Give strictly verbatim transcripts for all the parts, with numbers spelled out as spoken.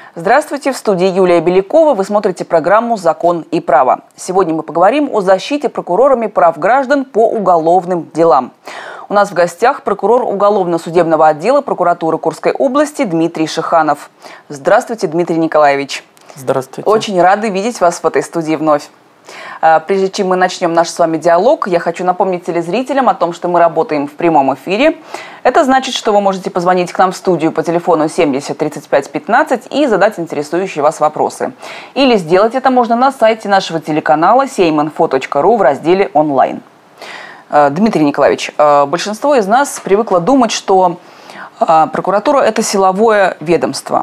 Здравствуйте, в студии Юлия Белякова. Вы смотрите программу «Закон и право». Сегодня мы поговорим о защите прокурорами прав граждан по уголовным делам. У нас в гостях прокурор уголовно-судебного отдела прокуратуры Курской области Дмитрий Шиханов. Здравствуйте, Дмитрий Николаевич. Здравствуйте. Очень рады видеть вас в этой студии вновь. Прежде чем мы начнем наш с вами диалог, я хочу напомнить телезрителям о том, что мы работаем в прямом эфире. Это значит, что вы можете позвонить к нам в студию по телефону семьдесят тридцать пять пятнадцать и задать интересующие вас вопросы. Или сделать это можно на сайте нашего телеканала сей инфо точка ру в разделе «Онлайн». Дмитрий Николаевич, большинство из нас привыкло думать, что прокуратура – это силовое ведомство.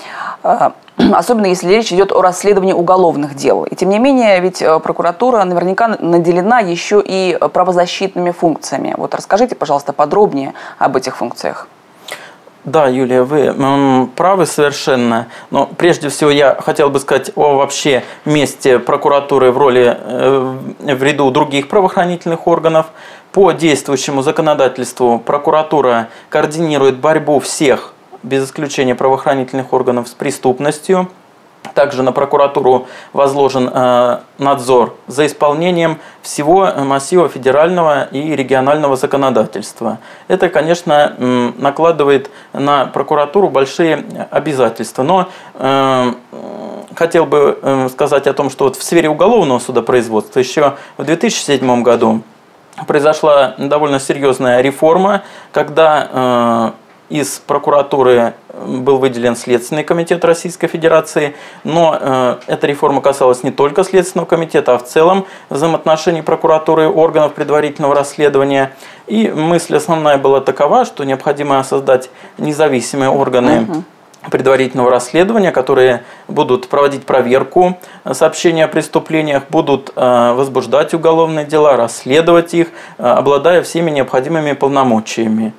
Особенно если речь идет о расследовании уголовных дел. И тем не менее, ведь прокуратура наверняка наделена еще и правозащитными функциями. Вот расскажите, пожалуйста, подробнее об этих функциях. Да, Юлия, вы м, правы совершенно. Но прежде всего я хотел бы сказать о вообще месте прокуратуры в роли, э, в ряду других правоохранительных органов. По действующему законодательству прокуратура координирует борьбу всех, без исключения правоохранительных органов, с преступностью. Также на прокуратуру возложен э, надзор за исполнением всего массива федерального и регионального законодательства. Это, конечно, э, накладывает на прокуратуру большие обязательства. Но э, хотел бы э, сказать о том, что вот в сфере уголовного судопроизводства еще в две тысячи седьмом году произошла довольно серьезная реформа, когда э, из прокуратуры был выделен Следственный комитет Российской Федерации, но э, эта реформа касалась не только Следственного комитета, а в целом взаимоотношений прокуратуры и органов предварительного расследования. И мысль основная была такова, что необходимо создать независимые органы предварительного расследования, которые будут проводить проверку сообщений о преступлениях, будут э, возбуждать уголовные дела, расследовать их, э, обладая всеми необходимыми полномочиями.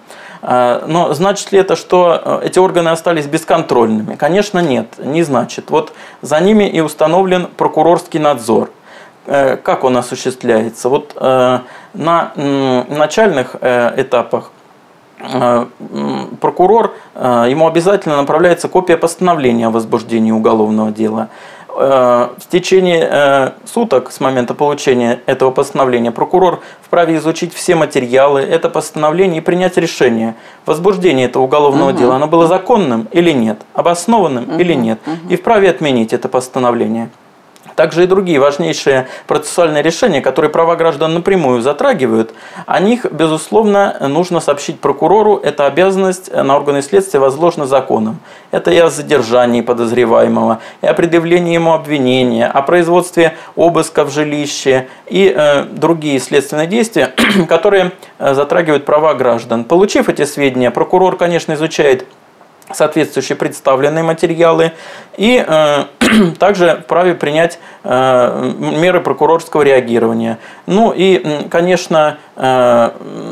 Но значит ли это, что эти органы остались бесконтрольными? Конечно, нет, не значит. Вот за ними и установлен прокурорский надзор. Как он осуществляется? Вот на начальных этапах прокурор, ему обязательно направляется копия постановления о возбуждении уголовного дела. В течение суток с момента получения этого постановления прокурор вправе изучить все материалы, это постановление и принять решение, возбуждение этого уголовного угу. дела, оно было законным или нет, обоснованным угу. или нет, угу. и вправе отменить это постановление. Также и другие важнейшие процессуальные решения, которые права граждан напрямую затрагивают, о них, безусловно, нужно сообщить прокурору. Эта обязанность на органы следствия возложена законом. Это и о задержании подозреваемого, и о предъявлении ему обвинения, о производстве обыска в жилище и э, другие следственные действия, которые э, затрагивают права граждан. Получив эти сведения, прокурор, конечно, изучает соответствующие представленные материалы и э, также вправе принять э, меры прокурорского реагирования. Ну и, конечно, э,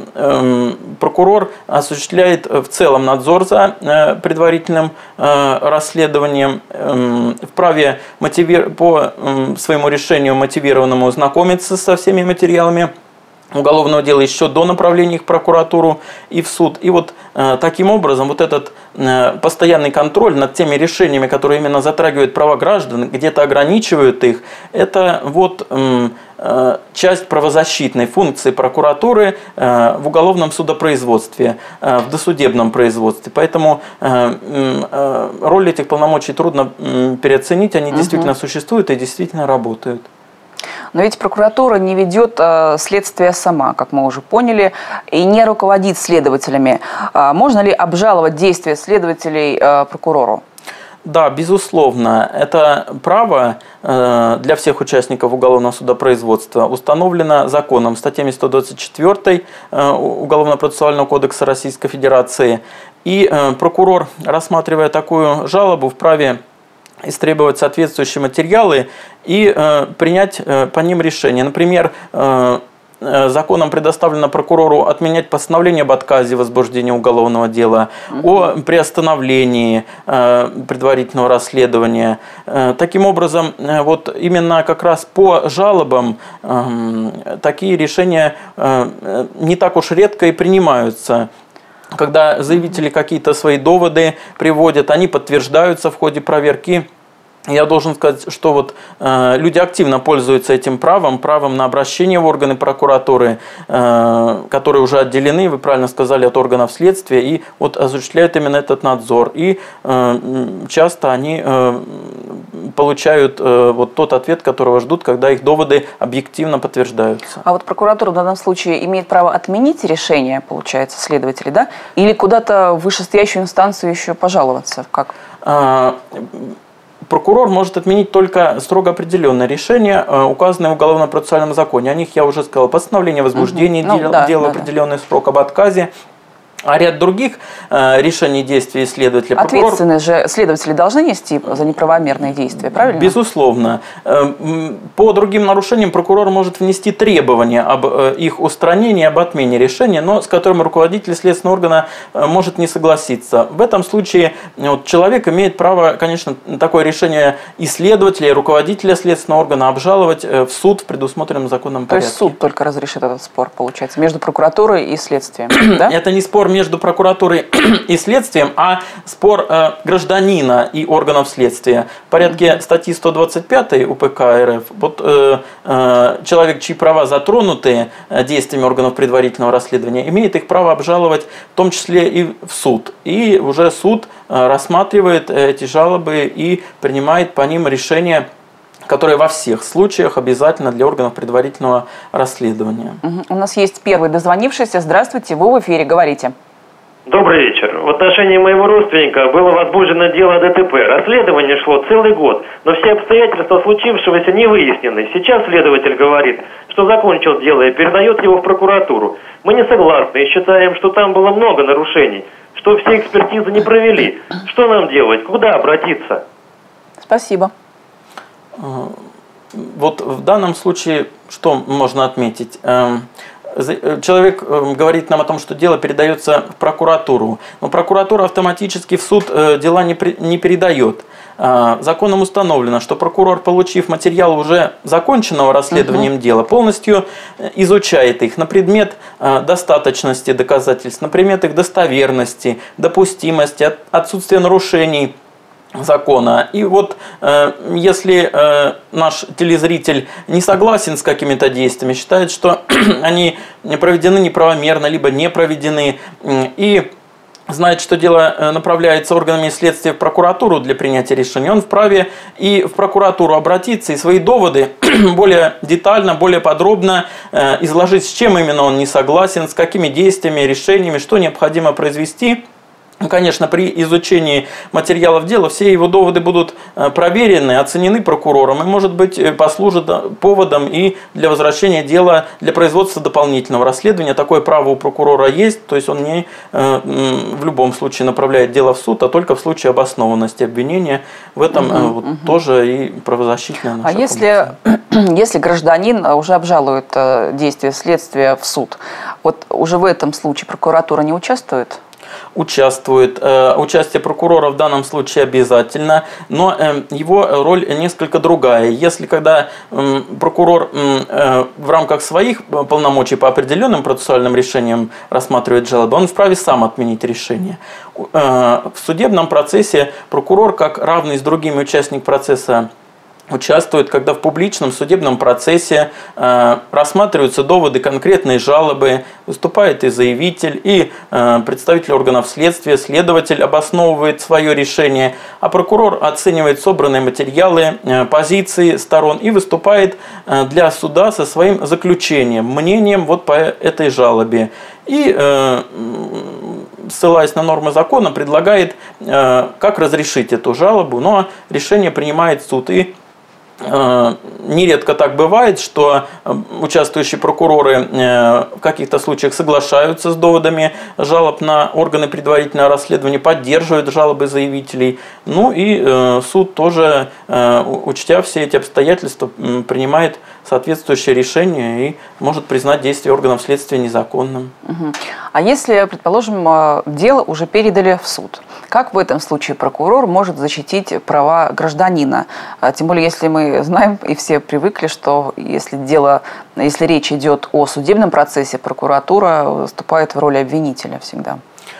э, прокурор осуществляет в целом надзор за э, предварительным э, расследованием, э, вправе мотиви... по э, своему решению мотивированному ознакомиться со всеми материалами уголовного дела еще до направления их в прокуратуру и в суд. И вот э, таким образом вот этот э, постоянный контроль над теми решениями, которые именно затрагивают права граждан, где-то ограничивают их, это вот э, э, часть правозащитной функции прокуратуры э, в уголовном судопроизводстве, э, в досудебном производстве. Поэтому э, э, роль этих полномочий трудно э, переоценить, они угу. действительно существуют и действительно работают. Но ведь прокуратура не ведет э, следствие сама, как мы уже поняли, и не руководит следователями. Э, можно ли обжаловать действия следователей э, прокурору? Да, безусловно. Это право э, для всех участников уголовного судопроизводства установлено законом, статьями сто двадцать четыре э, Уголовно-процессуального кодекса Российской Федерации. И э, прокурор, рассматривая такую жалобу, вправе истребовать соответствующие материалы и э, принять э, по ним решение. Например, э, законом предоставлено прокурору отменять постановление об отказе возбуждения уголовного дела, угу. о приостановлении э, предварительного расследования. Э, таким образом, э, вот именно как раз по жалобам э, такие решения э, не так уж редко и принимаются. когда заявители какие-то свои доводы приводят, они подтверждаются в ходе проверки. Я должен сказать, что вот э, люди активно пользуются этим правом, правом на обращение в органы прокуратуры, э, которые уже отделены, вы правильно сказали, от органов следствия, и вот осуществляют именно этот надзор. И э, часто они э, получают э, вот тот ответ, которого ждут, когда их доводы объективно подтверждаются. А вот прокуратура в данном случае имеет право отменить решение, получается, следователей, да? Или куда-то в вышестоящую инстанцию еще пожаловаться? Как? А, Прокурор может отменить только строго определенные решения, указанные в Уголовно-процессуальном законе. О них я уже сказал. Постановление о возбуждении угу. ну, дела, да, дела да, определенный да. срок, об отказе. А ряд других э, решений действий следователя. Ответственность прокурор... же следователи должны нести за неправомерные действия, правильно? Безусловно. По другим нарушениям прокурор может внести требования об их устранении, об отмене решения, но с которым руководитель следственного органа может не согласиться. В этом случае вот, человек имеет право, конечно, такое решение и следователя, и руководителя следственного органа обжаловать в суд в предусмотренном законном порядке. То есть суд только разрешит этот спор, получается, между прокуратурой и следствием, да? Это не спор между прокуратурой и следствием, а спор э, гражданина и органов следствия. В порядке статьи сто двадцать пять УПК РФ вот, э, э, человек, чьи права затронуты действиями органов предварительного расследования, имеет их право обжаловать в том числе и в суд. И уже суд э, рассматривает эти жалобы и принимает по ним решение, которое во всех случаях обязательно для органов предварительного расследования. Угу. У нас есть первый дозвонившийся. Здравствуйте, вы в эфире, говорите. Добрый вечер. В отношении моего родственника было возбуждено дело о ДТП. Расследование шло целый год, но все обстоятельства случившегося не выяснены. Сейчас следователь говорит, что закончил дело и передает его в прокуратуру. Мы не согласны и считаем, что там было много нарушений, что все экспертизы не провели. Что нам делать? Куда обратиться? Спасибо. Вот в данном случае что можно отметить? Человек говорит нам о том, что дело передается в прокуратуру, но прокуратура автоматически в суд дела не передает. Законом установлено, что прокурор, получив материал уже законченного расследованием угу. дела, полностью изучает их на предмет достаточности доказательств, на предмет их достоверности, допустимости, отсутствия нарушений закона. И вот э, если э, наш телезритель не согласен с какими-то действиями, считает, что они проведены неправомерно, либо не проведены, э, и знает, что дело направляется органами следствия в прокуратуру для принятия решения, он вправе и в прокуратуру обратиться и свои доводы более детально, более подробно э, изложить, с чем именно он не согласен, с какими действиями, решениями, что необходимо произвести. Конечно, при изучении материалов дела все его доводы будут проверены, оценены прокурором и, может быть, послужат поводом и для возвращения дела для производства дополнительного расследования. Такое право у прокурора есть, то есть он не в любом случае направляет дело в суд, а только в случае обоснованности обвинения. В этом угу, вот, угу. тоже и правозащитная наша А если, если гражданин уже обжалует действия следствия в суд, вот уже в этом случае прокуратура не участвует? Участвует. Участие прокурора в данном случае обязательно, но его роль несколько другая. Если когда прокурор в рамках своих полномочий по определенным процессуальным решениям рассматривает жалобы, он вправе сам отменить решение. В судебном процессе прокурор, как равный с другими участниками процесса, участвует, когда в публичном судебном процессе э, рассматриваются доводы конкретной жалобы, выступает и заявитель, и э, представитель органов следствия, следователь обосновывает свое решение, а прокурор оценивает собранные материалы, э, позиции сторон и выступает э, для суда со своим заключением, мнением вот по этой жалобе. И, э, ссылаясь на нормы закона, предлагает, э, как разрешить эту жалобу, но решение принимает суд. И нередко так бывает, что участвующие прокуроры в каких-то случаях соглашаются с доводами жалоб на органы предварительного расследования, поддерживают жалобы заявителей. Ну и суд тоже, учтя все эти обстоятельства, принимает соответствующее решение и может признать действия органов следствия незаконным. Угу. А если, предположим, дело уже передали в суд, как в этом случае прокурор может защитить права гражданина? Тем более, если мы знаем и все привыкли, что если дело, если речь идет о судебном процессе, прокуратура выступает в роли обвинителя всегда.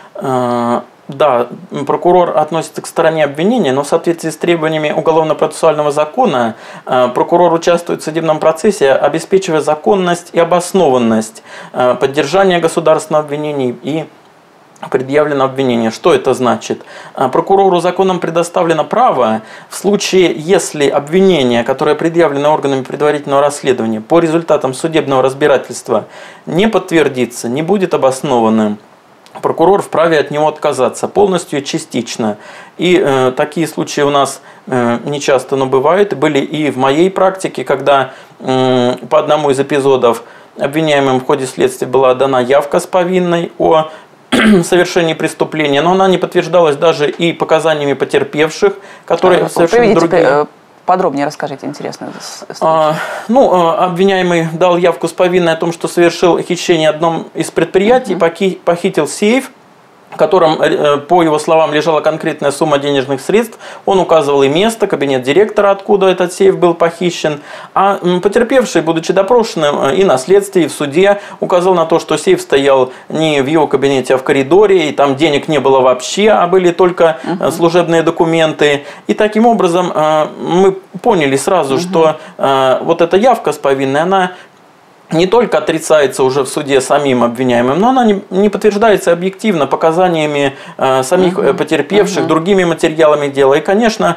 Да, прокурор относится к стороне обвинения, но в соответствии с требованиями уголовно-процессуального закона прокурор участвует в судебном процессе, обеспечивая законность и обоснованность поддержания государственного обвинения и предъявленного обвинения. Что это значит? Прокурору законом предоставлено право в случае, если обвинение, которое предъявлено органами предварительного расследования по результатам судебного разбирательства не подтвердится, не будет обоснованным, прокурор вправе от него отказаться полностью и частично. И э, такие случаи у нас э, не часто, но бывают. Были и в моей практике, когда э, по одному из эпизодов обвиняемым в ходе следствия была дана явка с повинной о совершении преступления, но она не подтверждалась даже и показаниями потерпевших, которые а, совершенно другие. Подробнее расскажите, интересно. А, ну, обвиняемый дал явку с повинной о том, что совершил хищение в одном из предприятий, uh-huh. похитил сейф, в котором, по его словам, лежала конкретная сумма денежных средств. Он указывал и место, кабинет директора, откуда этот сейф был похищен. А потерпевший, будучи допрошенным и на следствии, и в суде, указал на то, что сейф стоял не в его кабинете, а в коридоре, и там денег не было вообще, а были только uh-huh. служебные документы. И таким образом мы поняли сразу, uh-huh. что вот эта явка с повинной, она не только отрицается уже в суде самим обвиняемым, но она не, не подтверждается объективно показаниями э, самих uh-huh. потерпевших, uh-huh. другими материалами дела. И, конечно,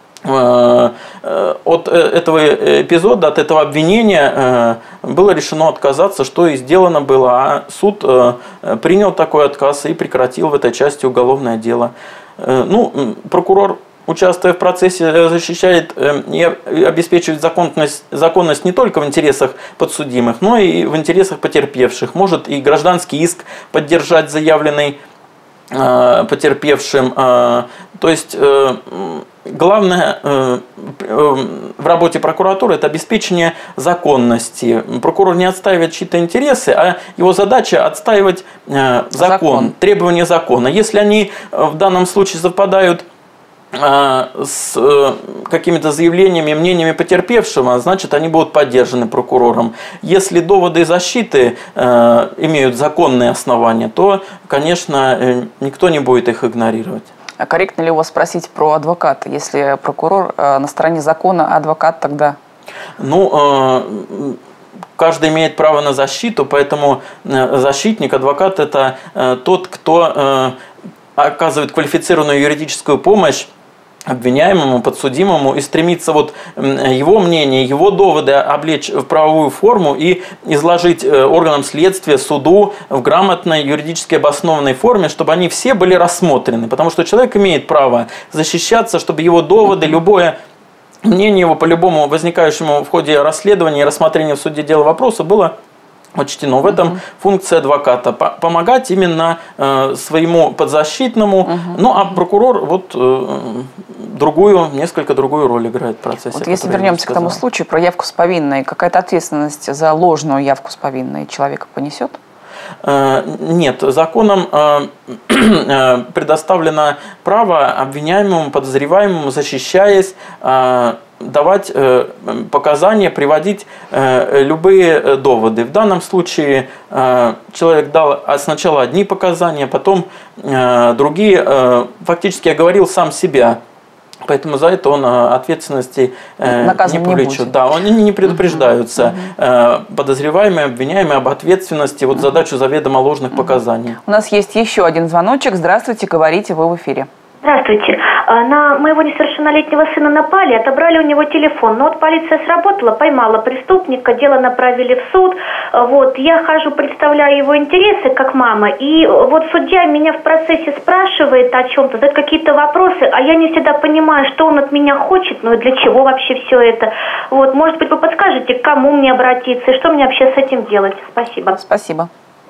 э, э, от этого эпизода, от этого обвинения э, было решено отказаться, что и сделано было. А суд э, принял такой отказ и прекратил в этой части уголовное дело. Э, ну, прокурор, участвуя в процессе, защищает и обеспечивает законность, законность не только в интересах подсудимых, но и в интересах потерпевших. Может и гражданский иск поддержать, заявленный э, потерпевшим. Э, то есть э, главное э, э, в работе прокуратуры – это обеспечение законности. Прокурор не отстаивает чьи-то интересы, а его задача – отстаивать э, закон, закон, требования закона. Если они в данном случае совпадают с какими-то заявлениями, мнениями потерпевшего, значит, они будут поддержаны прокурором. Если доводы защиты э, имеют законные основания, то, конечно, никто не будет их игнорировать. А корректно ли у вас спросить про адвоката? Если прокурор э, на стороне закона, а адвокат тогда? Ну, э, каждый имеет право на защиту, поэтому защитник, адвокат – это э, тот, кто э, оказывает квалифицированную юридическую помощь обвиняемому, подсудимому и стремится вот его мнение, его доводы облечь в правовую форму и изложить органам следствия, суду в грамотной, юридически обоснованной форме, чтобы они все были рассмотрены. Потому что человек имеет право защищаться, чтобы его доводы, любое мнение его по любому возникающему в ходе расследования и рассмотрения в суде дела вопроса было учтено. В этом uh-huh. функция адвоката – помогать именно э, своему подзащитному. Uh-huh. Ну, а прокурор вот э, другую, несколько другую роль играет в процессе. Вот если вернемся к тому случаю про явку с повинной, какая-то ответственность за ложную явку с повинной человека понесет? Э, нет, законом э, предоставлено право обвиняемому, подозреваемому, защищаясь, э, давать э, показания, приводить э, любые доводы. В данном случае э, человек дал сначала одни показания, потом э, другие. Э, фактически оговорил сам себя. Поэтому за это он ответственности э, не повлечет. Да, они не предупреждаются. Uh-huh. Uh-huh. Подозреваемые, обвиняемые об ответственности, вот uh-huh. задачу заведомо ложных uh-huh. показаний. У нас есть еще один звоночек. Здравствуйте, говорите, вы в эфире. Здравствуйте. На моего несовершеннолетнего сына напали, отобрали у него телефон. Но вот полиция сработала, поймала преступника, дело направили в суд. Вот, я хожу, представляю его интересы как мама. И вот судья меня в процессе спрашивает о чем-то, задает какие-то вопросы, а я не всегда понимаю, что он от меня хочет, ну и для чего вообще все это. Вот, может быть, вы подскажете, к кому мне обратиться и что мне вообще с этим делать? Спасибо. Спасибо.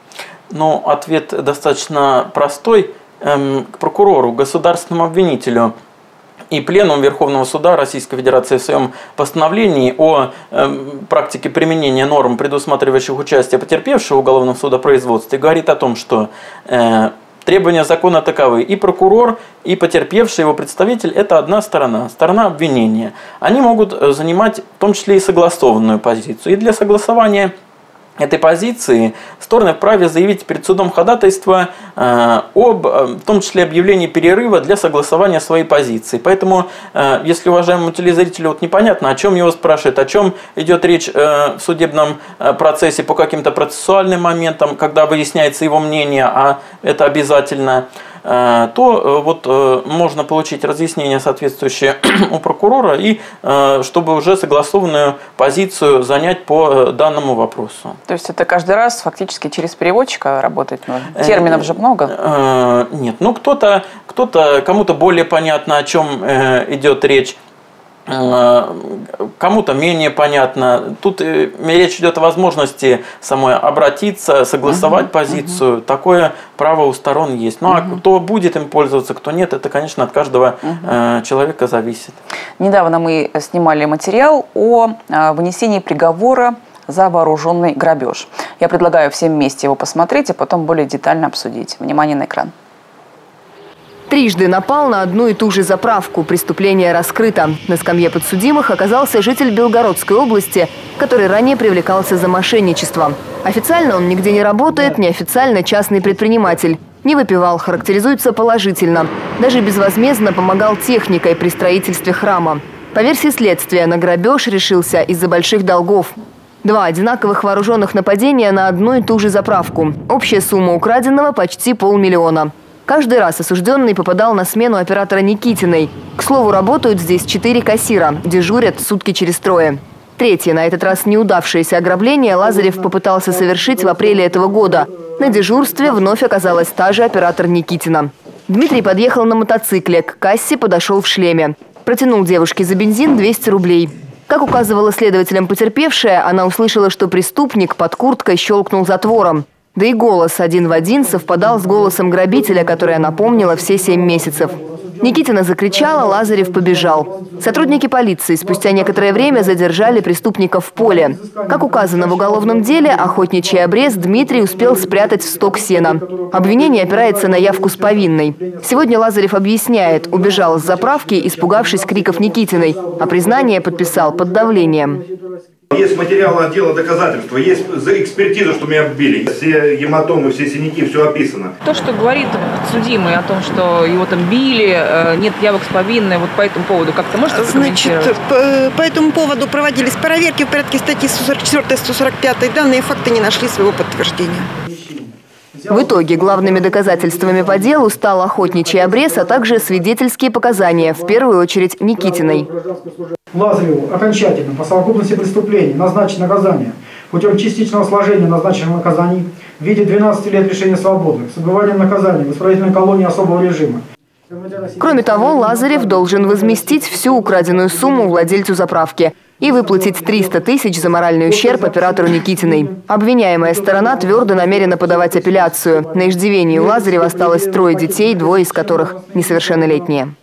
Ну, ответ достаточно простой. К прокурору, государственному обвинителю и Пленум Верховного Суда Российской Федерации в своем постановлении о э, практике применения норм, предусматривающих участие потерпевшего в уголовном судопроизводстве, говорит о том, что э, требования закона таковы. И прокурор, и потерпевший, его представитель – это одна сторона, сторона обвинения. Они могут занимать в том числе и согласованную позицию. И для согласования этой позиции стороны вправе заявить перед судом ходатайство э, об, в том числе, объявлении перерыва для согласования своей позиции. Поэтому, э, если уважаемому телезрителю вот непонятно, о чем его спрашивают, о чем идет речь э, в судебном э, процессе по каким-то процессуальным моментам, когда выясняется его мнение, а это обязательно, э, то э, вот э, можно получить разъяснение соответствующее у прокурора и э, чтобы уже согласованную позицию занять по э, данному вопросу. То есть это каждый раз фактически через переводчика работать нужно? Терминов же много? Нет, ну кто-то, кто-то, кому-то более понятно, о чем идет речь, кому-то менее понятно. Тут речь идет о возможности самой обратиться, согласовать угу, позицию. Угу. Такое право у сторон есть. Ну угу. а кто будет им пользоваться, кто нет, это, конечно, от каждого угу. человека зависит. Недавно мы снимали материал о вынесении приговора за вооруженный грабеж. Я предлагаю всем вместе его посмотреть, а потом более детально обсудить. Внимание на экран. Трижды напал на одну и ту же заправку. Преступление раскрыто. На скамье подсудимых оказался житель Белгородской области, который ранее привлекался за мошенничество. Официально он нигде не работает, неофициально частный предприниматель. Не выпивал, характеризуется положительно. Даже безвозмездно помогал техникой при строительстве храма. По версии следствия, на грабеж решился из-за больших долгов. Два одинаковых вооруженных нападения на одну и ту же заправку. Общая сумма украденного почти полмиллиона. Каждый раз осужденный попадал на смену оператора Никитиной. К слову, работают здесь четыре кассира, дежурят сутки через трое. Третье, на этот раз неудавшееся ограбление, Лазарев попытался совершить в апреле этого года. На дежурстве вновь оказалась та же оператор Никитина. Дмитрий подъехал на мотоцикле, к кассе подошел в шлеме. Протянул девушке за бензин двести рублей. Как указывала следователям потерпевшая, она услышала, что преступник под курткой щелкнул затвором. Да и голос один в один совпадал с голосом грабителя, который она помнила все семь месяцев. Никитина закричала, Лазарев побежал. Сотрудники полиции спустя некоторое время задержали преступника в поле. Как указано в уголовном деле, охотничий обрез Дмитрий успел спрятать в сток сена. Обвинение опирается на явку с повинной. Сегодня Лазарев объясняет, убежал с заправки, испугавшись криков Никитиной, а признание подписал под давлением. Есть материалы отдела доказательства, есть экспертиза, что меня били. Все гематомы, все синяки, все описано. То, что говорит подсудимый о том, что его там били, нет явок с повинной, вот по этому поводу как-то можете прокомментировать? Значит, по, по этому поводу проводились проверки в порядке статьи сто сорок четыре — сто сорок пять. Данные факты не нашли своего подтверждения. В итоге главными доказательствами по делу стал охотничий обрез, а также свидетельские показания, в первую очередь Никитиной. Лазареву окончательно по совокупности преступлений назначить наказание путем частичного сложения назначенных наказаний в виде двенадцати лет лишения свободы с отбыванием наказания в исправительной колонии особого режима. Кроме того, Лазарев должен возместить всю украденную сумму владельцу заправки и выплатить триста тысяч за моральный ущерб оператору Никитиной. Обвиняемая сторона твердо намерена подавать апелляцию. На иждивении у Лазарева осталось трое детей, двое из которых несовершеннолетние.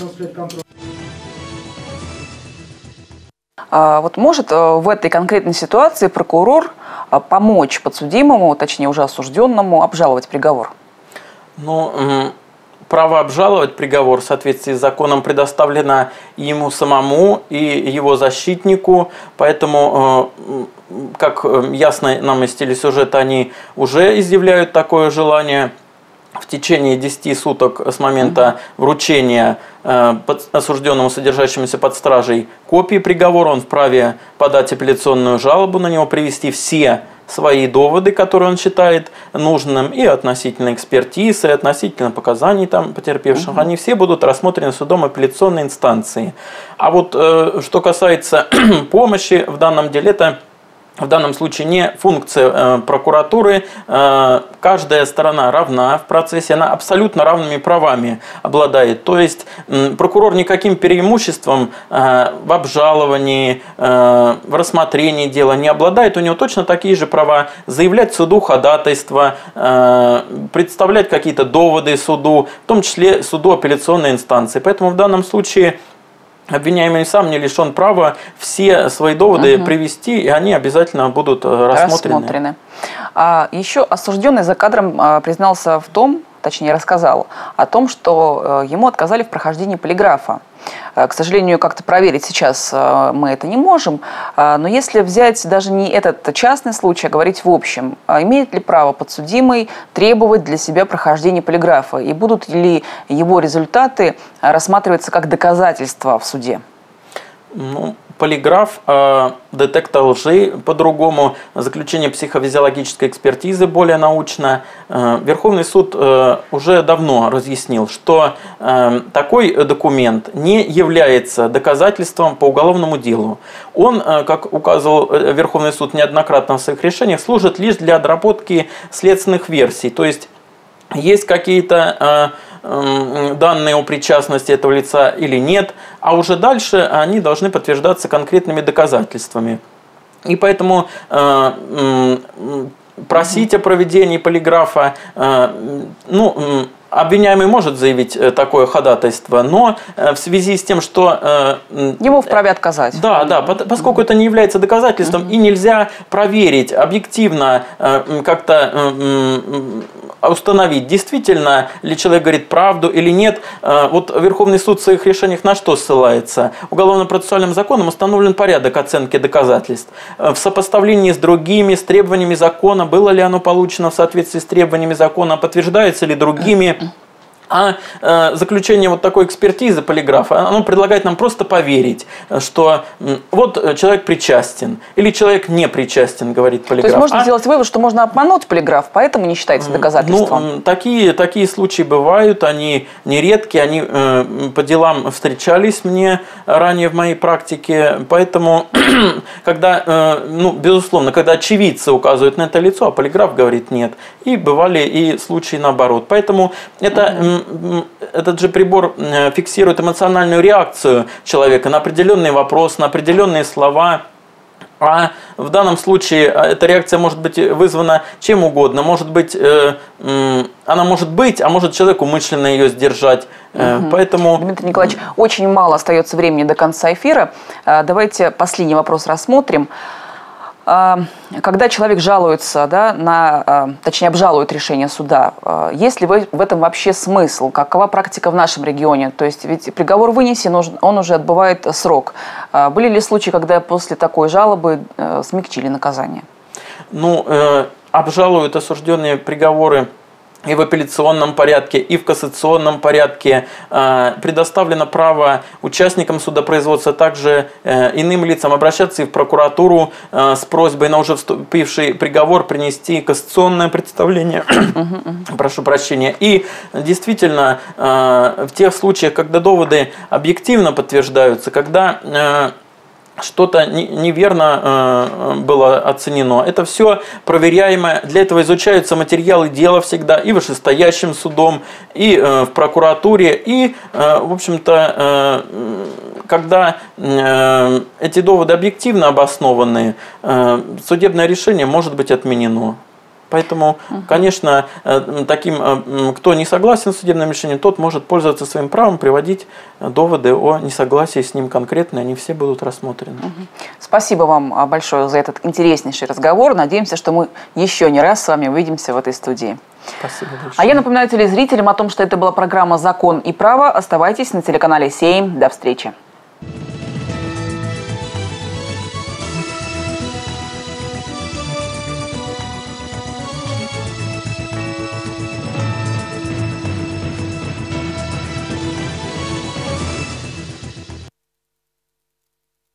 А вот может в этой конкретной ситуации прокурор помочь подсудимому, точнее уже осужденному, обжаловать приговор? Ну, право обжаловать приговор в соответствии с законом предоставлено ему самому и его защитнику, поэтому, как ясно нам из телесюжета, они уже изъявляют такое желание. В течение десяти суток с момента вручения э, осужденному, содержащемуся под стражей, копии приговора, он вправе подать апелляционную жалобу на него, привести все свои доводы, которые он считает нужным, и относительно экспертизы, и относительно показаний там потерпевших. Угу. Они все будут рассмотрены судом апелляционной инстанции. А вот э, что касается помощи в данном деле, это в данном случае не функция э, прокуратуры. Э, каждая сторона равна в процессе, она абсолютно равными правами обладает. То есть э, прокурор никаким преимуществом э, в обжаловании, э, в рассмотрении дела не обладает. У него точно такие же права заявлять суду ходатайство, э, представлять какие-то доводы суду, в том числе суду апелляционной инстанции. Поэтому в данном случае обвиняемый сам не лишен права все свои доводы угу. привести, и они обязательно будут рассмотрены. рассмотрены. А еще осужденный за кадром признался в том, точнее рассказал о том, что ему отказали в прохождении полиграфа. К сожалению, как-то проверить сейчас мы это не можем. Но если взять даже не этот частный случай, а говорить в общем, имеет ли право подсудимый требовать для себя прохождения полиграфа? И будут ли его результаты рассматриваться как доказательства в суде? Ну, полиграф, э, детектор лжи по-другому, заключение психофизиологической экспертизы более научно. Э, Верховный суд э, уже давно разъяснил, что э, такой документ не является доказательством по уголовному делу. Он, э, как указывал Верховный суд неоднократно в своих решениях, служит лишь для отработки следственных версий. То есть есть какие-то э, данные о причастности этого лица или нет, а уже дальше они должны подтверждаться конкретными доказательствами. И поэтому э, э, просить о проведении полиграфа, э, ну, обвиняемый может заявить такое ходатайство, но в связи с тем, что... Ему вправе отказать. Да, да, поскольку это не является доказательством, mm-hmm. и нельзя проверить объективно, как-то установить, действительно ли человек говорит правду или нет. Вот Верховный суд в своих решениях на что ссылается? Уголовно-процессуальным законом установлен порядок оценки доказательств. В сопоставлении с другими, с требованиями закона, было ли оно получено в соответствии с требованиями закона, подтверждается ли другими. А э, заключение вот такой экспертизы полиграфа, оно предлагает нам просто поверить, что э, вот человек причастен или человек не причастен, говорит полиграф. То есть можно а, сделать вывод, что можно обмануть полиграф, поэтому не считается доказательством? Ну, такие, такие случаи бывают, они нередки, они э, по делам встречались мне ранее в моей практике, поэтому, когда, э, ну, безусловно, когда очевидцы указывают на это лицо, а полиграф говорит нет, и бывали и случаи наоборот. Поэтому это... Этот же прибор фиксирует эмоциональную реакцию человека на определенный вопрос, на определенные слова. А в данном случае эта реакция может быть вызвана чем угодно. Может быть, она может быть, а может человек умышленно ее сдержать. Угу. Поэтому... Дмитрий Николаевич, очень мало остается времени до конца эфира. Давайте последний вопрос рассмотрим. Когда человек жалуется, да, на, точнее обжалует решение суда, есть ли в этом вообще смысл? Какова практика в нашем регионе? То есть ведь приговор вынесен, он уже отбывает срок. Были ли случаи, когда после такой жалобы смягчили наказание? Ну, э, обжалуют осужденные приговоры и в апелляционном порядке, и в кассационном порядке. Предоставлено право участникам судопроизводства, также иным лицам обращаться и в прокуратуру с просьбой на уже вступивший приговор принести кассационное представление. Прошу прощения. И действительно, в тех случаях, когда доводы объективно подтверждаются, когда... что-то неверно было оценено. Это все проверяемо. Для этого изучаются материалы дела всегда и вышестоящим судом, и в прокуратуре. И, в общем-то, когда эти доводы объективно обоснованы, судебное решение может быть отменено. Поэтому, конечно, таким, кто не согласен с судебным решением, тот может пользоваться своим правом, приводить доводы о несогласии с ним конкретно, они все будут рассмотрены. Спасибо вам большое за этот интереснейший разговор. Надеемся, что мы еще не раз с вами увидимся в этой студии. Спасибо большое. А я напоминаю телезрителям о том, что это была программа «Закон и право». Оставайтесь на телеканале семь. До встречи.